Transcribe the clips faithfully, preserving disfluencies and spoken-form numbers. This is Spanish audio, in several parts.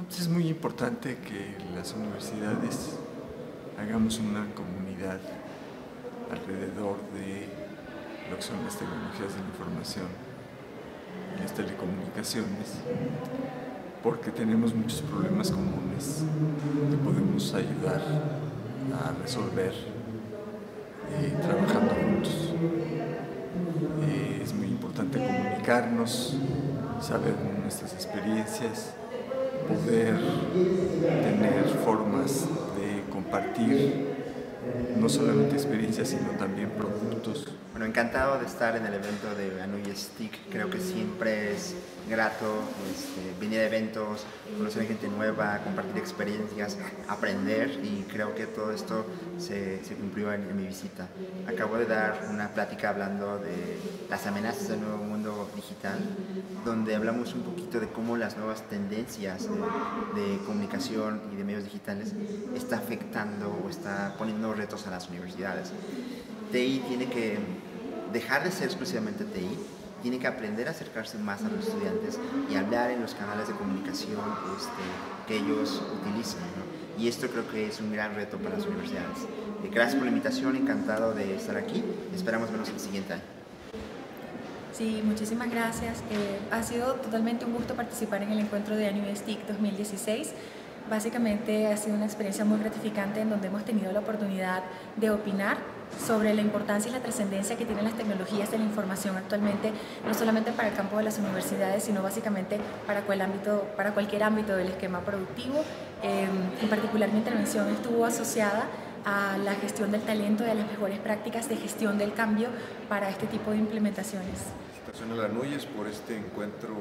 Es muy importante que las universidades hagamos una comunidad alrededor de lo que son las tecnologías de la información y las telecomunicaciones, porque tenemos muchos problemas comunes que podemos ayudar a resolver eh, trabajando juntos. Eh, es muy importante comunicarnos, saber nuestras experiencias, poder tener formas de compartir no solamente experiencias, sino también productos. Bueno, encantado de estar en el evento de ANUY S T I C. Creo que siempre es grato este, venir a eventos, conocer a gente nueva, compartir experiencias, aprender, y creo que todo esto se, se cumplió en, en mi visita. Acabo de dar una plática hablando de las amenazas del nuevo mundo digital, donde hablamos un poquito de cómo las nuevas tendencias de, de comunicación y de medios digitales está afectando o está poniendo retos a las universidades. T I tiene que dejar de ser exclusivamente T I, tiene que aprender a acercarse más a los estudiantes y hablar en los canales de comunicación este, que ellos utilizan, ¿no? Y esto creo que es un gran reto para las universidades. Eh, gracias por la invitación, encantado de estar aquí, esperamos vernos el siguiente año. Sí, muchísimas gracias. Eh, ha sido totalmente un gusto participar en el encuentro de ANUY S T I C dos mil dieciséis. Básicamente ha sido una experiencia muy gratificante en donde hemos tenido la oportunidad de opinar sobre la importancia y la trascendencia que tienen las tecnologías de la información actualmente, no solamente para el campo de las universidades, sino básicamente para, cual ámbito, para cualquier ámbito del esquema productivo. Eh, en particular, mi intervención estuvo asociada a la gestión del talento y a las mejores prácticas de gestión del cambio para este tipo de implementaciones. Felicitaciones a la ANUYES por este encuentro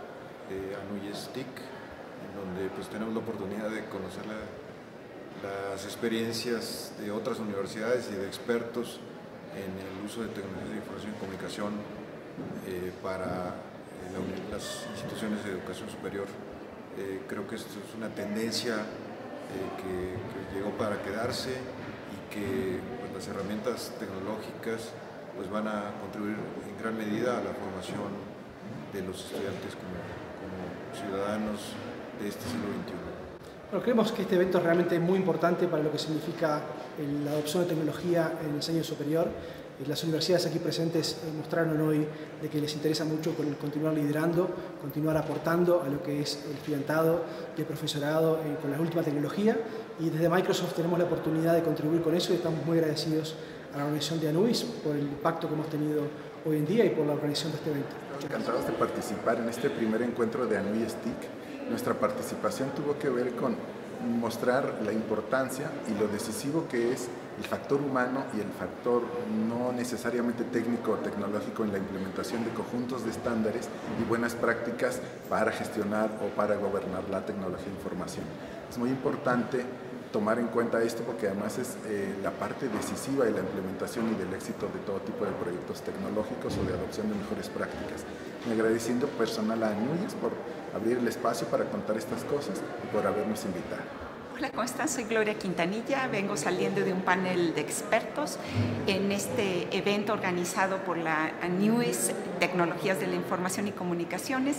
de ANUY S T I C, en donde pues, tenemos la oportunidad de conocer la, las experiencias de otras universidades y de expertos en el uso de tecnologías de información y comunicación eh, para eh, la, las instituciones de educación superior. Eh, creo que esto es una tendencia eh, que, que llegó para quedarse y que pues, las herramientas tecnológicas pues, van a contribuir en gran medida a la formación de los estudiantes como, como ciudadanos de este siglo veintiuno. Bueno, creemos que este evento es realmente muy importante para lo que significa la adopción de tecnología en el enseño superior. Las universidades aquí presentes mostraron hoy de que les interesa mucho continuar liderando, continuar aportando a lo que es el estudiantado y el profesorado con la última tecnología, y desde Microsoft tenemos la oportunidad de contribuir con eso y estamos muy agradecidos a la organización de ANUYS por el impacto que hemos tenido hoy en día y por la organización de este evento. Encantados de participar en este primer encuentro de ANUY S T I C. Nuestra participación tuvo que ver con mostrar la importancia y lo decisivo que es el factor humano y el factor no necesariamente técnico o tecnológico en la implementación de conjuntos de estándares y buenas prácticas para gestionar o para gobernar la tecnología de información. Es muy importante tomar en cuenta esto porque además es eh, la parte decisiva de la implementación y del éxito de todo tipo de proyectos tecnológicos o de adopción de mejores prácticas. Y agradeciendo personal a ANUYES por abrir el espacio para contar estas cosas y por habernos invitado. Hola, ¿cómo están? Soy Gloria Quintanilla, vengo saliendo de un panel de expertos en este evento organizado por la ANUYES, Tecnologías de la Información y Comunicaciones.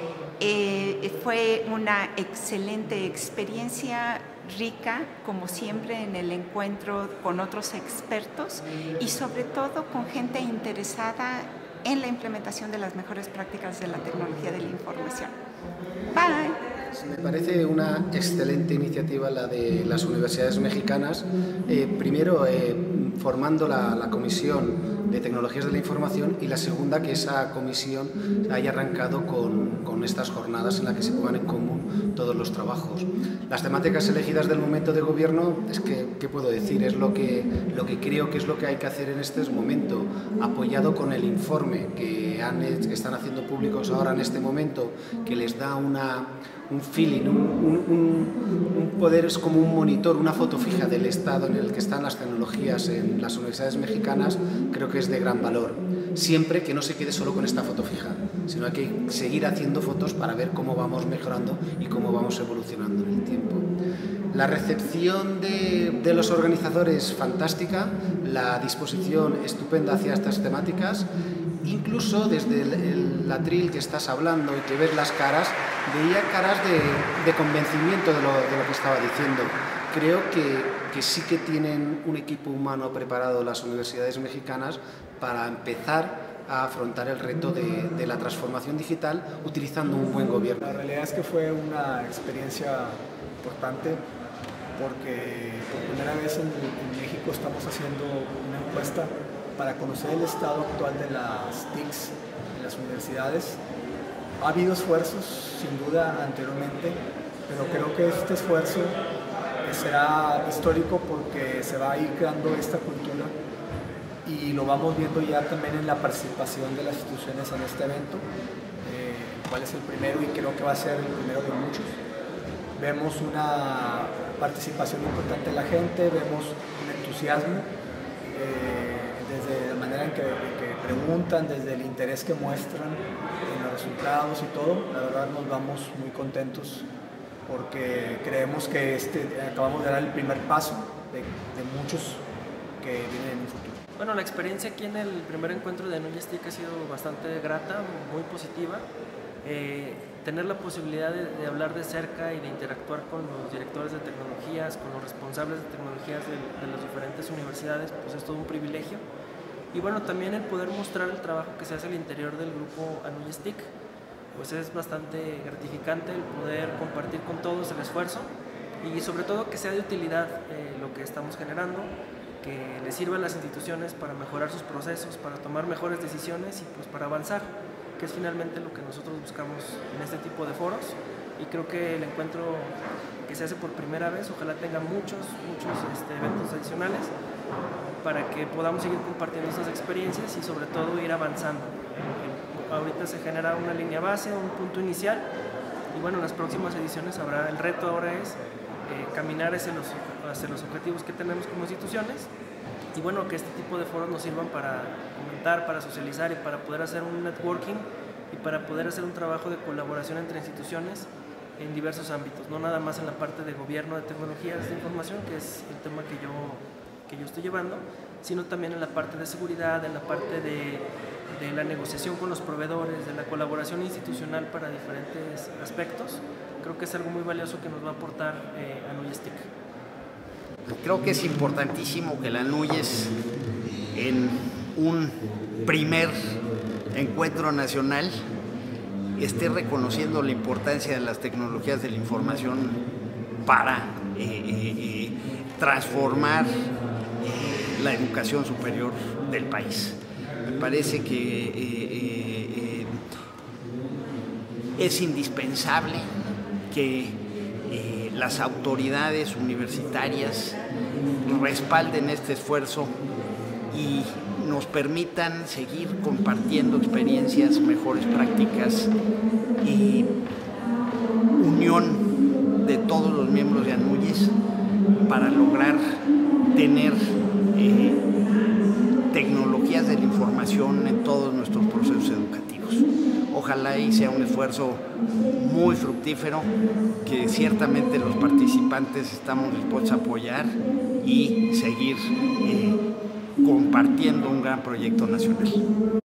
Eh, fue una excelente experiencia, rica, como siempre, en el encuentro con otros expertos y sobre todo con gente interesada en la implementación de las mejores prácticas de la tecnología de la información. Bye. Me parece una excelente iniciativa la de las universidades mexicanas, eh, primero eh, formando la, la Comisión de Tecnologías de la Información y la segunda que esa comisión haya arrancado con, con estas jornadas en las que se pongan en común todos los trabajos. Las temáticas elegidas del momento de gobierno, es que, ¿qué puedo decir? Es lo que, lo que creo que es lo que hay que hacer en este momento, apoyado con el informe que, han, que están haciendo públicos ahora en este momento, que les da una... un feeling, un, un, un poder, es como un monitor, una foto fija del estado en el que están las tecnologías en las universidades mexicanas, creo que es de gran valor. Siempre que no se quede solo con esta foto fija, sino hay que seguir haciendo fotos para ver cómo vamos mejorando y cómo vamos evolucionando en el tiempo. La recepción de, de los organizadores fantástica, la disposición estupenda hacia estas temáticas incluso desde el, el atril que estás hablando y que ves las caras, veía caras de, de convencimiento de lo, de lo que estaba diciendo. Creo que, que sí que tienen un equipo humano preparado las universidades mexicanas para empezar a afrontar el reto de, de la transformación digital utilizando un buen gobierno. La realidad es que fue una experiencia importante porque por primera vez en, en México estamos haciendo una encuesta para conocer el estado actual de las T I Cs en las universidades. Ha habido esfuerzos, sin duda, anteriormente, pero creo que este esfuerzo será histórico porque se va a ir creando esta cultura y lo vamos viendo ya también en la participación de las instituciones en este evento, eh, cuál es el primero y creo que va a ser el primero de muchos. Vemos una participación importante de la gente, vemos un entusiasmo, eh, desde la manera en que, que preguntan, desde el interés que muestran en los resultados y todo. La verdad nos vamos muy contentos porque creemos que este, acabamos de dar el primer paso de, de muchos que vienen en un futuro. Bueno, la experiencia aquí en el primer encuentro de Anuye S T I C ha sido bastante grata, muy positiva. Eh, tener la posibilidad de, de hablar de cerca y de interactuar con los directores de tecnologías, con los responsables de tecnologías de, de las diferentes universidades, pues es todo un privilegio. Y bueno, también el poder mostrar el trabajo que se hace al interior del grupo Anuye S T I C, pues es bastante gratificante el poder compartir con todos el esfuerzo y sobre todo que sea de utilidad eh, lo que estamos generando, que les sirva a las instituciones para mejorar sus procesos, para tomar mejores decisiones y pues para avanzar, que es finalmente lo que nosotros buscamos en este tipo de foros. Y creo que el encuentro que se hace por primera vez, ojalá tenga muchos, muchos este, eventos adicionales para que podamos seguir compartiendo estas experiencias y sobre todo ir avanzando. Ahorita se genera una línea base, un punto inicial y bueno, en las próximas ediciones habrá, el reto ahora es eh, caminar hacia los, hacia los objetivos que tenemos como instituciones y bueno, que este tipo de foros nos sirvan para comentar, para socializar y para poder hacer un networking y para poder hacer un trabajo de colaboración entre instituciones en diversos ámbitos, no nada más en la parte de gobierno de tecnologías de información, que es el tema que yo, que yo estoy llevando, sino también en la parte de seguridad, en la parte de, de la negociación con los proveedores, de la colaboración institucional para diferentes aspectos. Creo que es algo muy valioso que nos va a aportar eh, Anuye S T I C. Creo que es importantísimo que la Anuyes, en un primer encuentro nacional, esté reconociendo la importancia de las tecnologías de la información para eh, eh, transformar eh, la educación superior del país. Me parece que eh, eh, eh, es indispensable que eh, las autoridades universitarias respalden este esfuerzo y nos permitan seguir compartiendo experiencias, mejores prácticas y unión de todos los miembros de Anuyes para lograr tener eh, tecnologías de la información en todos nuestros procesos educativos. Ojalá y sea un esfuerzo muy fructífero que ciertamente los participantes estamos dispuestos a apoyar y seguir eh, compartiendo un gran proyecto nacional.